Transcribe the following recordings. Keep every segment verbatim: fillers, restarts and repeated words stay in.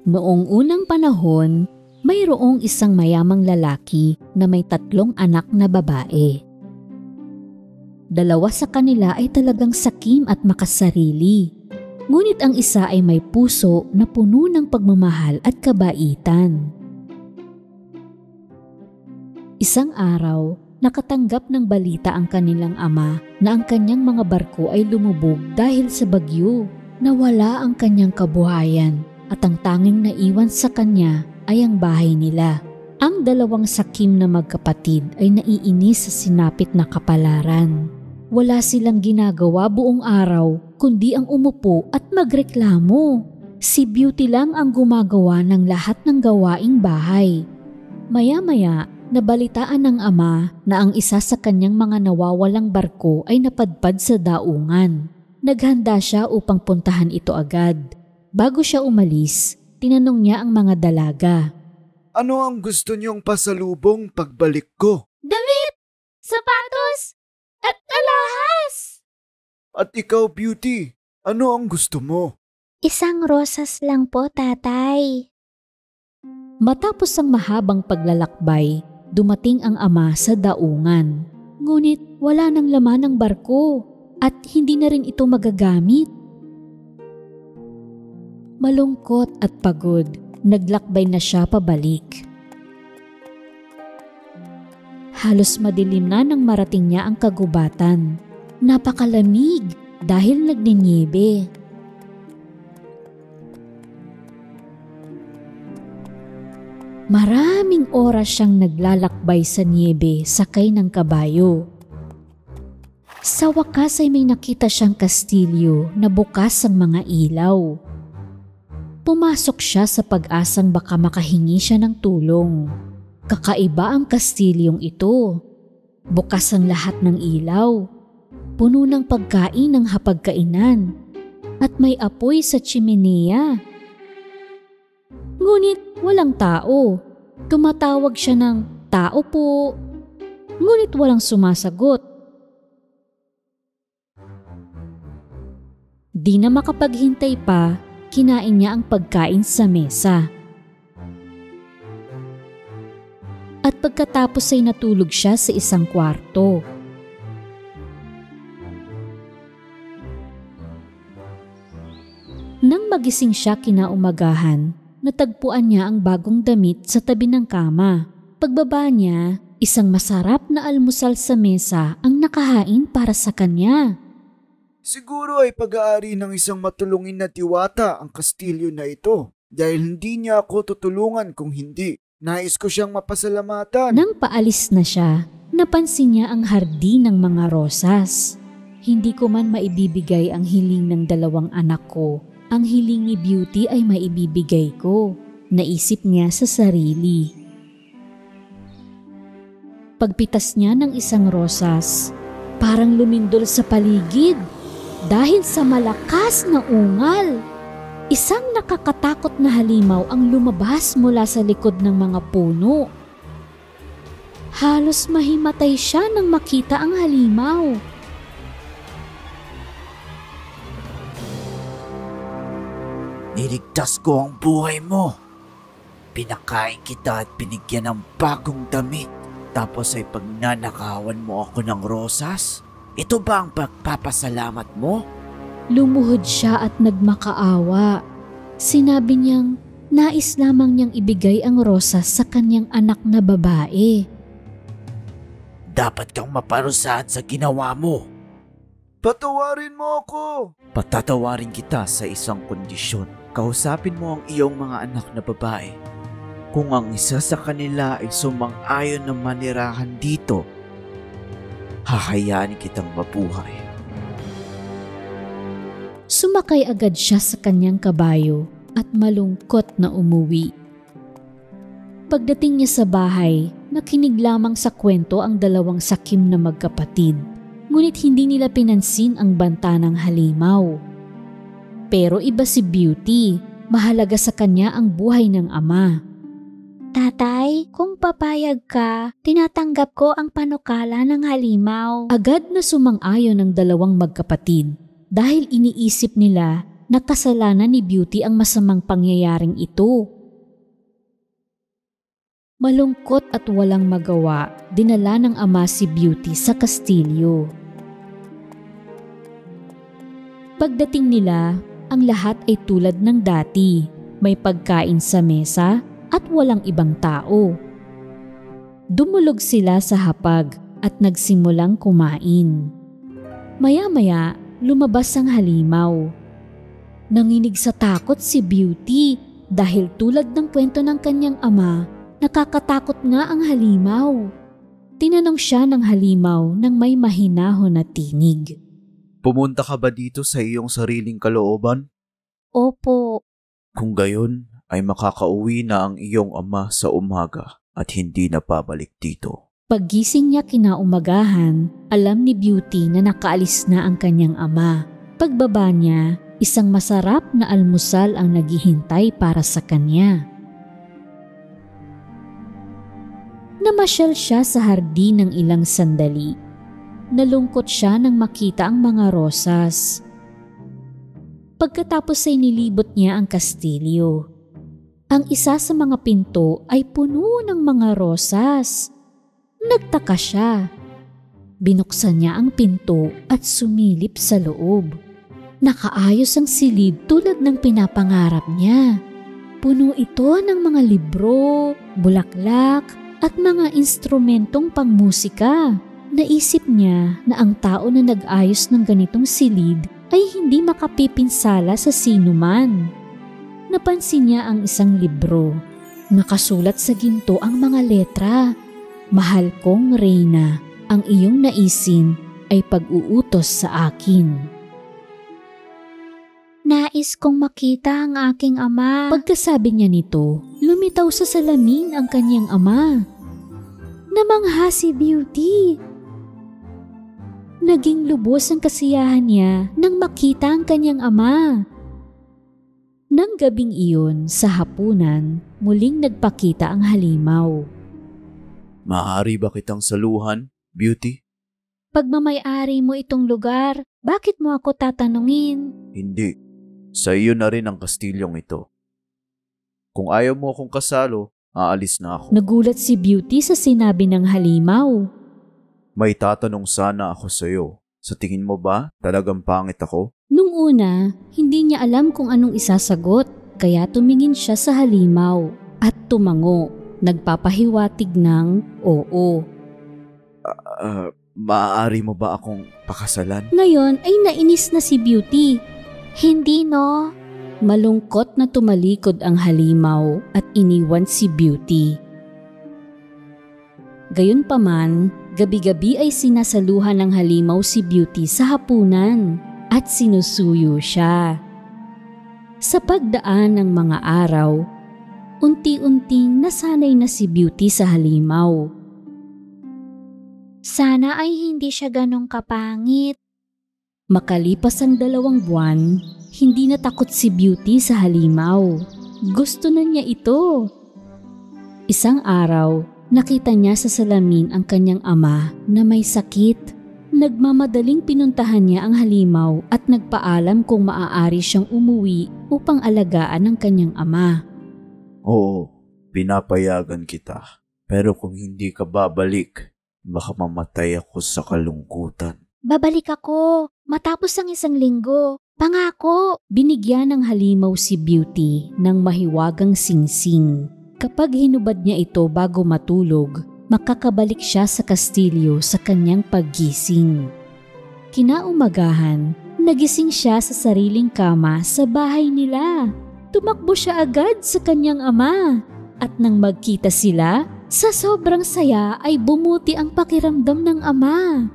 Noong unang panahon, mayroong isang mayamang lalaki na may tatlong anak na babae. Dalawa sa kanila ay talagang sakim at makasarili. Ngunit ang isa ay may puso na puno ng pagmamahal at kabaitan. Isang araw, nakatanggap ng balita ang kanilang ama na ang kanyang mga barko ay lumubog dahil sa bagyo. Nawala ang kanyang kabuhayan at ang tanging naiwan sa kanya ay ang bahay nila. Ang dalawang sakim na magkapatid ay naiinis sa sinapit na kapalaran. Wala silang ginagawa buong araw kundi ang umupo at magreklamo. Si Beauty lang ang gumagawa ng lahat ng gawaing bahay. Maya-maya, nabalitaan ng ama na ang isa sa kanyang mga nawawalang barko ay napadpad sa daungan. Naghanda siya upang puntahan ito agad. Bago siya umalis, tinanong niya ang mga dalaga. Ano ang gusto niyong pasalubong pagbalik ko? Damit! Sapatos! At alahas! At ikaw, Beauty, ano ang gusto mo? Isang rosas lang po, tatay. Matapos ang mahabang paglalakbay, dumating ang ama sa daungan. Ngunit wala nang laman ng barko at hindi na rin ito magagamit. Malungkot at pagod, naglakbay na siya pabalik. Halos madilim na nang marating niya ang kagubatan. Napakalamig dahil nagninyebe. Maraming oras siyang naglalakbay sa niebe sakay ng kabayo. Sa wakas ay may nakita siyang kastilyo na bukas ang mga ilaw. Pumasok siya sa pag-asang baka makahingi siya ng tulong. Kakaiba ang kastilyong ito. Bukas ang lahat ng ilaw. Puno ng pagkain ng hapagkainan. At may apoy sa tsimeneya. Ngunit walang tao. Tumatawag siya ng tao po. Ngunit walang sumasagot. Di na makapaghintay pa, kinain niya ang pagkain sa mesa. At pagkatapos ay natulog siya sa isang kwarto. Nang magising siya kinaumagahan, natagpuan niya ang bagong damit sa tabi ng kama. Pagbaba niya, isang masarap na almusal sa mesa ang nakahain para sa kanya. Siguro ay pag-aari ng isang matulungin na diwata ang kastilyo na ito dahil hindi niya ako tutulungan kung hindi. Nais ko siyang mapasalamatan. Nang paalis na siya, napansin niya ang hardin ng mga rosas. Hindi ko man maibibigay ang hiling ng dalawang anak ko. Ang hiling ni Beauty ay maibibigay ko. Naisip niya sa sarili. Pagpitas niya ng isang rosas, parang lumindol sa paligid dahil sa malakas na ungal. Isang nakakatakot na halimaw ang lumabas mula sa likod ng mga puno. Halos mahimatay siya nang makita ang halimaw. Niligtas ko ang buhay mo. Pinakain kita at binigyan ng bagong damit. Tapos ay pagnanakawan mo ako ng rosas? Ito ba ang pagpapasalamat mo? Lumuhod siya at nagmakaawa. Sinabi niyang nais lamang niyang ibigay ang rosas sa kanyang anak na babae. Dapat kang maparusahan sa ginawa mo. Patawarin mo ako. Patatawarin kita sa isang kondisyon. Kausapin mo ang iyong mga anak na babae. Kung ang isa sa kanila ay sumang-ayon na manirahan dito, hahayaan kitang mabuhay. Sumakay agad siya sa kanyang kabayo at malungkot na umuwi. Pagdating niya sa bahay, nakinig lamang sa kwento ang dalawang sakim na magkapatid. Ngunit hindi nila pinansin ang banta ng halimaw. Pero iba si Beauty, mahalaga sa kanya ang buhay ng ama. Tatay, kung papayag ka, tinatanggap ko ang panukala ng halimaw. Agad na sumang-ayon ang dalawang magkapatid dahil iniisip nila na kasalanan ni Beauty ang masamang pangyayaring ito. Malungkot at walang magawa, dinala ng ama si Beauty sa kastilyo. Pagdating nila, ang lahat ay tulad ng dati. May pagkain sa mesa at walang ibang tao. Dumulog sila sa hapag at nagsimulang kumain. Maya-maya, lumabas ang halimaw. Nanginig sa takot si Beauty dahil tulad ng kwento ng kanyang ama, nakakatakot nga ang halimaw. Tinanong siya ng halimaw nang may mahinahon na tinig. Pumunta ka ba dito sa iyong sariling kalooban? Opo. Kung gayon, ay makakauwi na ang iyong ama sa umaga at hindi na pabalik dito. Paggising niya kinaumagahan, alam ni Beauty na nakaalis na ang kanyang ama. Pagbaba niya, isang masarap na almusal ang naghihintay para sa kanya. Namasyal siya sa hardin ng ilang sandali. Nalungkot siya nang makita ang mga rosas. Pagkatapos ay nilibot niya ang kastilyo. Ang isa sa mga pinto ay puno ng mga rosas. Nagtaka siya. Binuksan niya ang pinto at sumilip sa loob. Nakaayos ang silid tulad ng pinapangarap niya. Puno ito ng mga libro, bulaklak at mga instrumentong pangmusika. Naisip niya na ang tao na nag-ayos ng ganitong silid ay hindi makapipinsala sa sinuman. Napansin niya ang isang libro. Nakasulat sa ginto ang mga letra. Mahal kong Reyna, ang iyong naisin ay pag-uutos sa akin. Nais kong makita ang aking ama. Pagkasabi niya nito, lumitaw sa salamin ang kanyang ama. Namangha si Beauty. Naging lubos ang kasiyahan niya nang makita ang kanyang ama. Nang gabing iyon, sa hapunan, muling nagpakita ang halimaw. Maaari ba kitang saluhan, Beauty? Pagmamay-ari mo itong lugar, bakit mo ako tatanungin? Hindi. Sa iyo na rin ang kastilyong ito. Kung ayaw mo akong kasalo, aalis na ako. Nagulat si Beauty sa sinabi ng halimaw. May tatanong sana ako sa iyo. Sa tingin mo ba talagang pangit ako? Nung una, hindi niya alam kung anong isasagot, kaya tumingin siya sa halimaw at tumango, nagpapahiwatig ng oo. Uh, uh, maaari mo ba akong pakasalan? Ngayon ay nainis na si Beauty. Hindi no. Malungkot na tumalikod ang halimaw at iniwan si Beauty. Gayunpaman, gabi-gabi ay sinasaluhan ng halimaw si Beauty sa hapunan at sinusuyo siya. Sa pagdaan ng mga araw, unti-unting nasanay na si Beauty sa halimaw. Sana ay hindi siya ganong kapangit. Makalipas ang dalawang buwan, hindi natakot si Beauty sa halimaw. Gusto na niya ito. Isang araw, nakita niya sa salamin ang kanyang ama na may sakit. Nagmamadaling pinuntahan niya ang halimaw at nagpaalam kung maaari siyang umuwi upang alagaan ang kanyang ama. Oo, pinapayagan kita. Pero kung hindi ka babalik, baka mamatay ako sa kalungkutan. Babalik ako, matapos ang isang linggo. Pangako! Binigyan ng halimaw si Beauty ng mahiwagang singsing. Kapag hinubad niya ito bago matulog, makakabalik siya sa kastilyo sa kanyang paggising. Kinaumagahan, nagising siya sa sariling kama sa bahay nila. Tumakbo siya agad sa kanyang ama. At nang magkita sila, sa sobrang saya ay bumuti ang pakiramdam ng ama.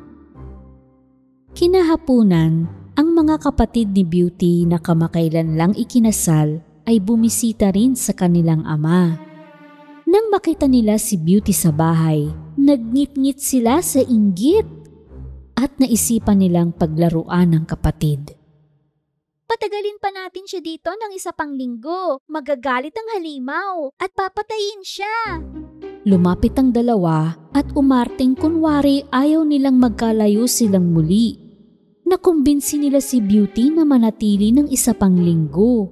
Kinahapunan, ang mga kapatid ni Beauty na kamakailan lang ikinasal ay bumisita rin sa kanilang ama. Nang makita nila si Beauty sa bahay, nagngit-ngit sila sa inggit at naisipan nilang paglaruan ng kapatid. Patagalin pa natin siya dito ng isa pang linggo. Magagalit ang halimaw at papatayin siya. Lumapit ang dalawa at umarting kunwari ayaw nilang magkalayo silang muli. nakumbinsi nila si Beauty na manatili ng isa pang linggo.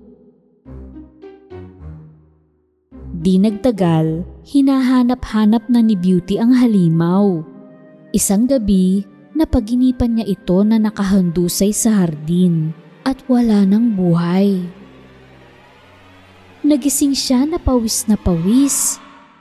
Di nagtagal, hinahanap-hanap na ni Beauty ang halimaw. Isang gabi, napaginipan niya ito na nakahandusay sa hardin at wala ng buhay. Nagising siya na pawis na pawis.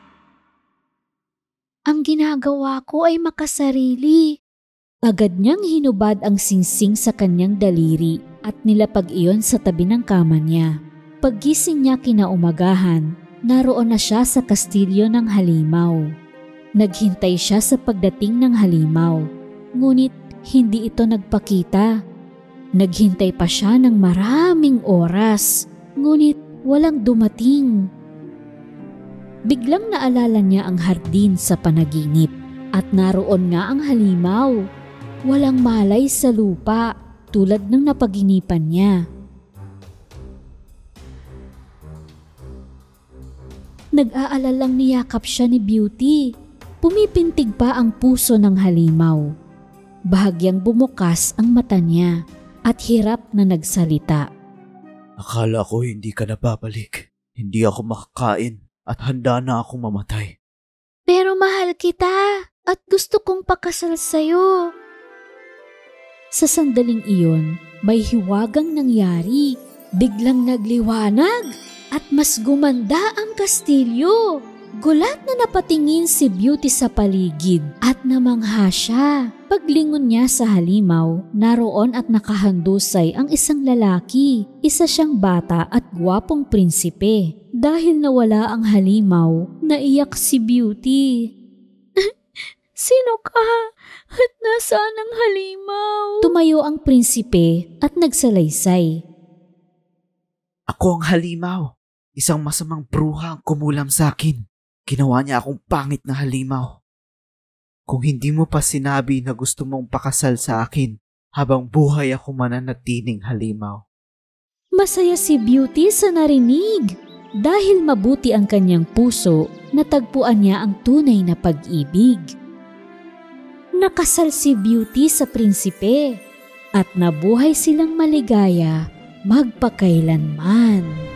Ang ginagawa ko ay makasarili. Agad niyang hinubad ang singsing sa kanyang daliri at nilapag iyon sa tabi ng kama niya. Paggising niya kinaumagahan, naroon na siya sa kastilyo ng halimaw. Naghintay siya sa pagdating ng halimaw, ngunit hindi ito nagpakita. Naghintay pa siya ng maraming oras, ngunit walang dumating. Biglang naalala niya ang hardin sa panaginip at naroon nga ang halimaw. Walang malay sa lupa tulad ng napaginipan niya. Nag-aalalang niyakap siya ni Beauty. Pumipintig pa ang puso ng halimaw. Bahagyang bumukas ang mata niya at hirap na nagsalita. Akala ko hindi ka na babalik. Hindi ako makakain at handa na akong mamatay. Pero mahal kita at gusto kong pakasal sa'yo. Sa sandaling iyon, may hiwagang nangyari. Biglang nagliwanag at mas gumanda ang kastilyo. Gulat na napatingin si Beauty sa paligid at namangha siya. Paglingon niya sa halimaw, naroon at nakahandusay ang isang lalaki. Isa siyang bata at gwapong prinsipe. Dahil nawala ang halimaw, naiyak si Beauty. Sino ka? At nasaan ang halimaw? Tumayo ang prinsipe at nagsalaysay. Ako ang halimaw. Isang masamang bruha ang kumulam sa akin. Ginawa niya akong pangit na halimaw. Kung hindi mo pa sinabi na gusto mong pakasal sa akin, habang buhay ako mananatiling halimaw. Masaya si Beauty sa narinig. Dahil mabuti ang kanyang puso, natagpuan niya ang tunay na pag-ibig. Nakasal si Beauty sa prinsipe at nabuhay silang maligaya magpakailanman.